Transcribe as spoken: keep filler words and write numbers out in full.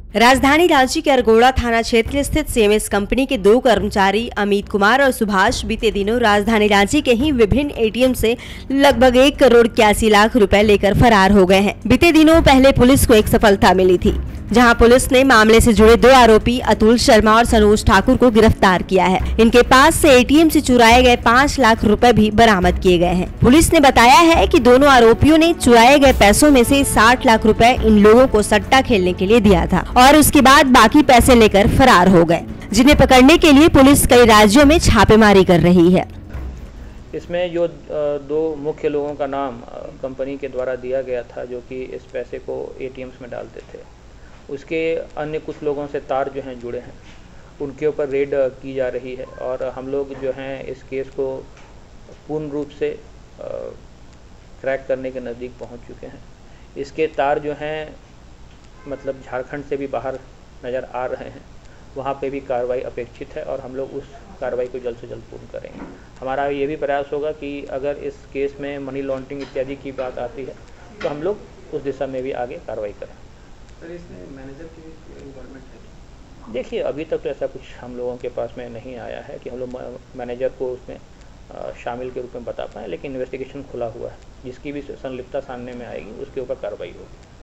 राजधानी रांची के अरगोड़ा थाना क्षेत्र स्थित सीएमएस कंपनी के दो कर्मचारी अमित कुमार और सुभाष बीते दिनों राजधानी रांची के ही विभिन्न एटीएम से लगभग एक करोड़ इक्यासी लाख रुपए लेकर फरार हो गए हैं। बीते दिनों पहले पुलिस को एक सफलता मिली थी, जहां पुलिस ने मामले से जुड़े दो आरोपी अतुल शर्मा और सनोज ठाकुर को गिरफ्तार किया है। इनके पास से एटीएम से चुराए गए पाँच लाख रुपए भी बरामद किए गए हैं। पुलिस ने बताया है कि दोनों आरोपियों ने चुराए गए पैसों में से साठ लाख रुपए इन लोगों को सट्टा खेलने के लिए दिया था और उसके बाद बाकी पैसे लेकर फरार हो गए, जिन्हें पकड़ने के लिए पुलिस कई राज्यों में छापेमारी कर रही है। इसमें जो दो मुख्य लोगों का नाम कंपनी के द्वारा दिया गया था, जो कि इस पैसे को एटीएम्स में डालते थे, उसके अन्य कुछ लोगों से तार जो हैं जुड़े हैं, उनके ऊपर रेड की जा रही है और हम लोग जो हैं इस केस को पूर्ण रूप से क्रैक करने के नज़दीक पहुंच चुके हैं। इसके तार जो हैं मतलब झारखंड से भी बाहर नज़र आ रहे हैं, वहाँ पे भी कार्रवाई अपेक्षित है और हम लोग उस कार्रवाई को जल्द से जल्द पूर्ण करेंगे। हमारा ये भी प्रयास होगा कि अगर इस केस में मनी लॉन्ड्रिंग इत्यादि की बात आती है तो हम लोग उस दिशा में भी आगे कार्रवाई करें। सर, इसमें मैनेजर की इन्वॉल्वमेंट है? देखिए, अभी तक तो ऐसा कुछ हम लोगों के पास में नहीं आया है कि हम लोग मैनेजर को उसमें शामिल के रूप में बता पाएँ, लेकिन इन्वेस्टिगेशन खुला हुआ है। जिसकी भी संलिप्तता सामने में आएगी उसके ऊपर कार्रवाई होगी।